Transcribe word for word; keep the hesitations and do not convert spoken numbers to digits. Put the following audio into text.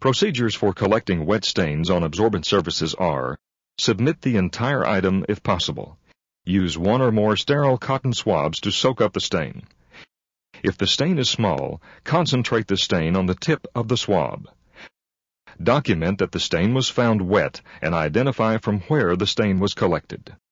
Procedures for collecting wet stains on absorbent surfaces are: submit the entire item if possible. Use one or more sterile cotton swabs to soak up the stain. If the stain is small, concentrate the stain on the tip of the swab. Document that the stain was found wet and identify from where the stain was collected.